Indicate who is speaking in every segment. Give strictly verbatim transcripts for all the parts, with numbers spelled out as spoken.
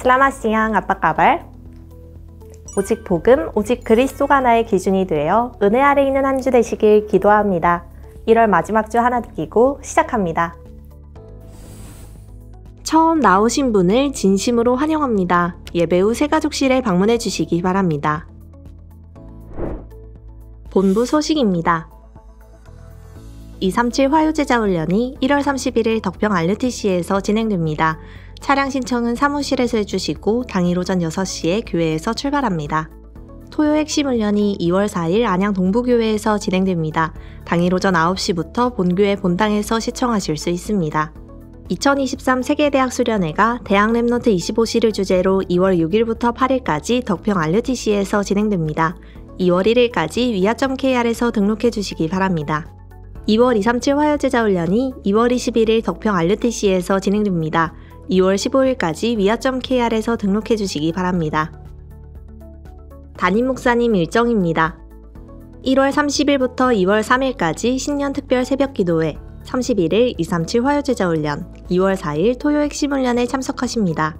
Speaker 1: Selamat siang, apa kabar? 오직 복음, 오직 그리스도가 나의 기준이 되어 은혜 아래 있는 한 주 되시길 기도합니다. 일월 마지막 주 하나 느끼고 시작합니다. 처음 나오신 분을 진심으로 환영합니다. 예배 후 새가족실에 방문해 주시기 바랍니다. 본부 소식입니다. 이삼칠 화요제자훈련이 일월 삼십일일 덕평 알유티씨에서 진행됩니다. 차량 신청은 사무실에서 해주시고 당일 오전 여섯 시에 교회에서 출발합니다. 토요 핵심 훈련이 이월 사일 안양 동부교회에서 진행됩니다. 당일 오전 아홉 시부터 본교회 본당에서 시청하실 수 있습니다. 이천이십삼 세계대학 수련회가 대학 랩넌트 이십오 시를 주제로 이월 육일부터 팔일까지 덕평 알유티씨에서 진행됩니다. 이월 일일까지 위아.케이알에서 등록해 주시기 바랍니다. 이월 이삼칠 화요제자훈련이 이월 이십일일 덕평 알유티씨에서 진행됩니다. 이월 십오일까지 위아.케이알에서 등록해 주시기 바랍니다. 담임 목사님 일정입니다. 일월 삼십일부터 이월 삼일까지 신년 특별 새벽 기도회, 삼십일일 이삼칠 화요제자훈련, 이월 사일 토요 핵심 훈련에 참석하십니다.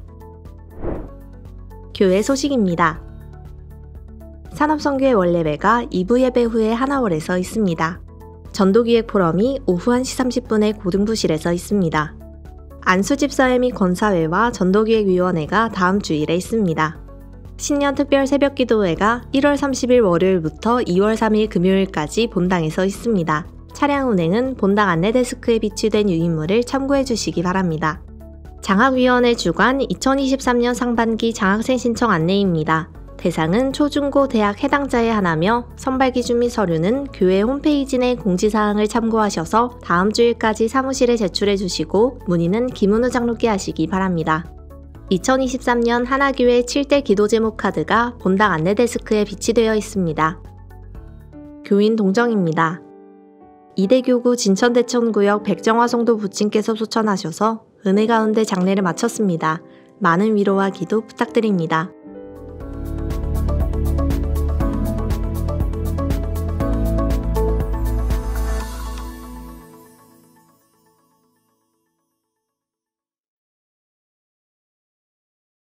Speaker 1: 교회 소식입니다. 산업선교회 원례배가 이 부 예배 후에 하나월에서 있습니다. 전도기획 포럼이 오후 한 시 삼십 분에 고등부실에서 있습니다. 안수집사회 및 권사회와 전도기획위원회가 다음 주일에 있습니다. 신년 특별 새벽기도회가 일월 삼십일 월요일부터 이월 삼일 금요일까지 본당에서 있습니다. 차량 운행은 본당 안내데스크에 비치된 유인물을 참고해 주시기 바랍니다. 장학위원회 주관 이천이십삼년 상반기 장학생 신청 안내입니다. 대상은 초중고 대학 해당자에 한하며 선발 기준 및 서류는 교회 홈페이지 내 공지사항을 참고하셔서 다음 주일까지 사무실에 제출해 주시고 문의는 김은우 장로께 하시기 바랍니다. 이천이십삼년 하나교회 칠 대 기도 제목 카드가 본당 안내데스크에 비치되어 있습니다. 교인 동정입니다. 이대교구 진천대천구역 백정화성도 부친께서 소천하셔서 은혜 가운데 장례를 마쳤습니다. 많은 위로와 기도 부탁드립니다.